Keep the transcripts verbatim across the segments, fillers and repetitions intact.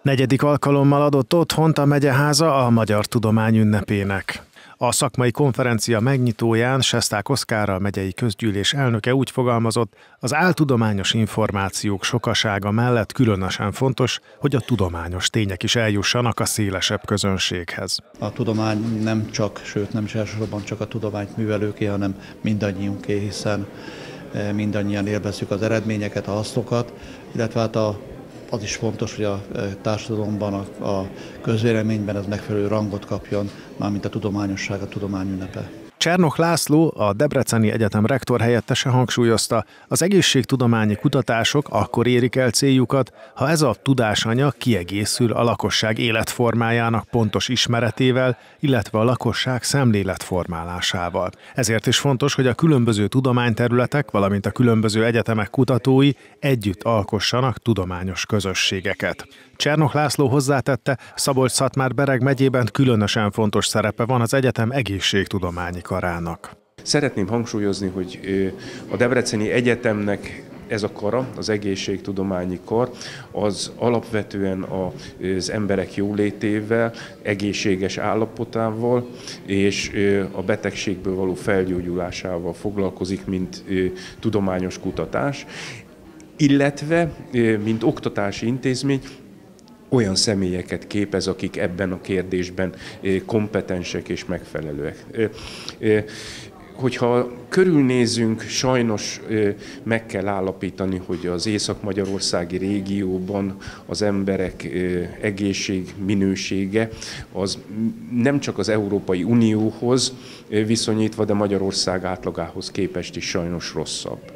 Negyedik alkalommal adott otthont a megyeháza a Magyar Tudomány ünnepének. A szakmai konferencia megnyitóján Sesták Oszkár, a megyei közgyűlés elnöke úgy fogalmazott, az áltudományos információk sokasága mellett különösen fontos, hogy a tudományos tények is eljussanak a szélesebb közönséghez. A tudomány nem csak, sőt nem is elsősorban csak a tudományt művelőké, hanem mindannyiunké, hiszen mindannyian élvezzük az eredményeket, a hasznokat, illetve hát a az is fontos, hogy a társadalomban, a, a közvéleményben ez megfelelő rangot kapjon, mármint a tudományosság, a tudomány ünnepe. Csernok László, a Debreceni Egyetem rektor helyettese hangsúlyozta, az egészségtudományi kutatások akkor érik el céljukat, ha ez a tudásanyag kiegészül a lakosság életformájának pontos ismeretével, illetve a lakosság szemléletformálásával. Ezért is fontos, hogy a különböző tudományterületek, valamint a különböző egyetemek kutatói együtt alkossanak tudományos közösségeket. Csernok László hozzátette, Szabolcs-Szatmár-Bereg megyében különösen fontos szerepe van az egyetem egészségtudományi karának. Szeretném hangsúlyozni, hogy a Debreceni Egyetemnek ez a kara, az egészségtudományi kar, az alapvetően az emberek jólétével, egészséges állapotával és a betegségből való felgyógyulásával foglalkozik, mint tudományos kutatás, illetve mint oktatási intézmény, olyan személyeket képez, akik ebben a kérdésben kompetensek és megfelelőek. Hogyha körülnézünk, sajnos meg kell állapítani, hogy az észak-magyarországi régióban az emberek egészség minősége az nem csak az Európai Unióhoz viszonyítva, de Magyarország átlagához képest is sajnos rosszabb.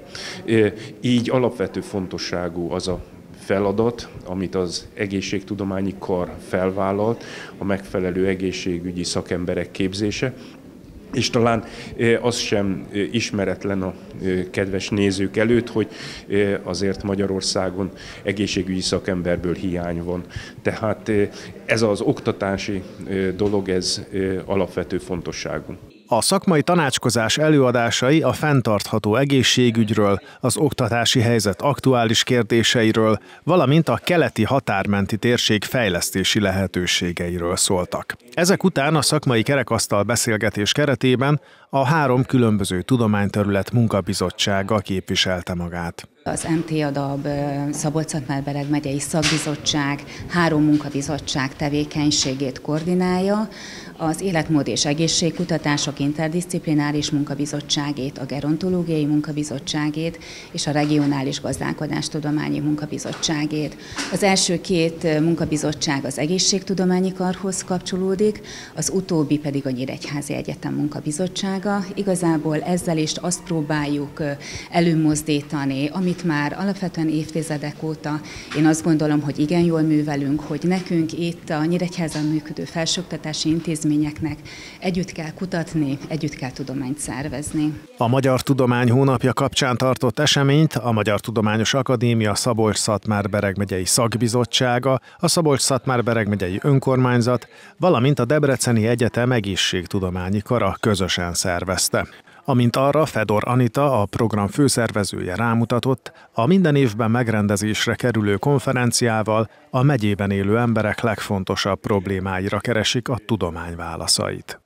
Így alapvető fontosságú az a feladat, amit az egészségtudományi kar felvállalt, a megfelelő egészségügyi szakemberek képzése, és talán az sem ismeretlen a kedves nézők előtt, hogy azért Magyarországon egészségügyi szakemberből hiány van. Tehát ez az oktatási dolog, ez alapvető fontosságú. A szakmai tanácskozás előadásai a fenntartható egészségügyről, az oktatási helyzet aktuális kérdéseiről, valamint a keleti határmenti térség fejlesztési lehetőségeiről szóltak. Ezek után a szakmai kerekasztal beszélgetés keretében a három különböző tudományterület munkabizottsága képviselte magát. Az em té á dé á bé Szabolcs-Szatmár-Bereg megyei szakbizottság három munkabizottság tevékenységét koordinálja, az életmód és egészségkutatások interdisziplináris munkabizottságét, a gerontológiai munkabizottságét és a regionális gazdálkodástudományi munkabizottságét. Az első két munkabizottság az egészségtudományi karhoz kapcsolódik, az utóbbi pedig a Nyíregyházi Egyetem munkabizottsága. Igazából ezzel is azt próbáljuk előmozdítani, amit már alapvetően évtizedek óta én azt gondolom, hogy igen jól művelünk, hogy nekünk itt a Nyíregyházán működő felsőoktatási intézményeknek együtt kell kutatni, együtt kell tudományt szervezni. A Magyar Tudomány Hónapja kapcsán tartott eseményt a Magyar Tudományos Akadémia Szabolcs-Szatmár-Bereg megyei szakbizottsága, a Szabolcs-Szatmár-Bereg megyei önkormányzat, valamint a Debreceni Egyetem egészségtudományi kara közösen szervezte. Amint arra Fedor Anita, a program főszervezője rámutatott, a minden évben megrendezésre kerülő konferenciával a megyében élő emberek legfontosabb problémáira keresik a tudomány válaszait.